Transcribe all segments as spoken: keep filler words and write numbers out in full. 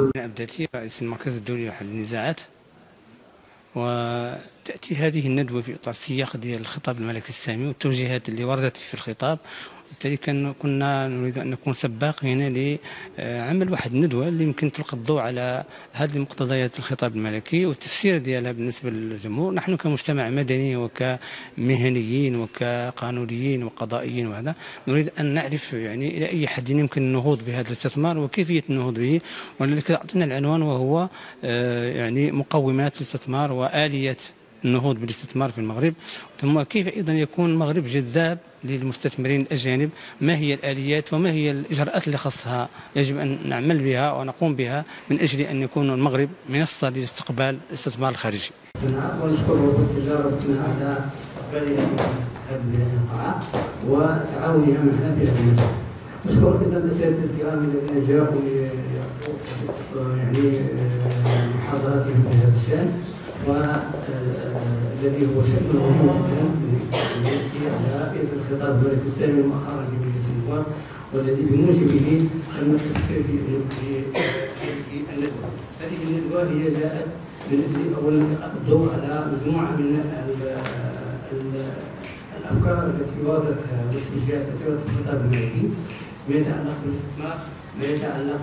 أبداتي رئيس المركز الدولي لحل النزاعات، وتأتي هذه الندوة في إطار السياق ديال الخطاب الملكي السامي والتوجيهات اللي وردت في الخطاب. وبالتالي كنا نريد أن نكون سباقين لعمل واحد الندوة اللي يمكن تلقي الضوء على هذه مقتضيات الخطاب الملكي والتفسير ديالها بالنسبة للجمهور. نحن كمجتمع مدني وكمهنيين وكقانونيين وقضائيين وهذا نريد أن نعرف يعني إلى أي حد يمكن النهوض بهذا الاستثمار وكيفية النهوض به، ولذلك أعطينا العنوان وهو يعني مقومات الاستثمار وآليات النهوض بالاستثمار في المغرب، ثم كيف أيضا يكون المغرب جذاب للمستثمرين الأجانب، ما هي الآليات وما هي الإجراءات اللي خاصها يجب أن نعمل بها ونقوم بها من أجل أن يكون المغرب منصة لاستقبال الاستثمار الخارجي. ونشكر وزارة التجارة والصناعة على استقبالها هذه القاعة وتعاونها معنا في هذا المجال. نشكر أيضا الأساتذة الكرام الذين جاءوا يعني محاضراتهم في هذا الشأن، والذي هو شأن مهم جدا على إثر الخطاب الملكي السامي المؤخر لمجلس النواب، والذي بموجبه تم التفكير في الندوة. هذه الندوة هي جاءت من أجل أولا إلقاء الضوء على مجموعة من الأفكار التي وردت والتوجيهات التي وردت في الخطاب الملكي ما يتعلق بالاستثمار، ما يتعلق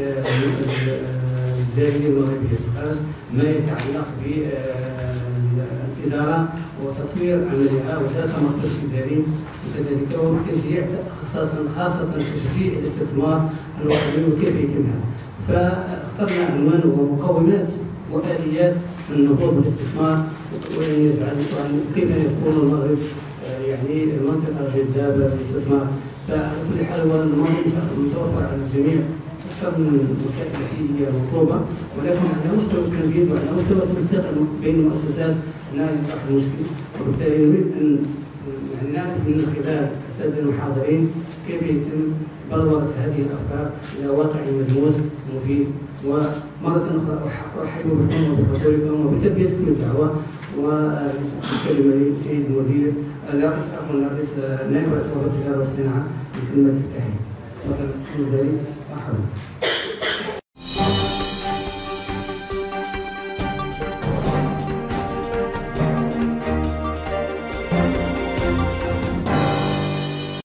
بالجالية المغربية في الخارج، ما يتعلق بالإدارة وتطوير عملها وتمطر إداري وكذلك وتشجيع خاصة خاصة تشجيع الاستثمار الوطني وكيف يتم هذا. فاخترنا عنوان هو مقومات وآليات النهوض بالاستثمار ويجعل كيف يكون المغرب يعني منطقة جذابة للاستثمار. فعلى كل حال هو الموضوع متوفر على الجميع، أكثر من الوسائل التي هي مطلوبة، ولكن على مستوى التنفيذ وعلى مستوى التنسيق بين المؤسسات لا يصح المشكل. وبالتالي نريد أن نعرف من خلال السادة المحاضرين كيف يتم بلورة هذه الأفكار إلى واقع ملموس ومفيد. ومرة أخرى أرحب بكم وبحضوركم وبتلبيتكم الدعوة، والكلمة للسيد المدير الرئيس عفوا الرئيس نائب رئيس وزارة التجارة والصناعة لكلمة افتتاحية. تفضل السيد المدير. مرحبا.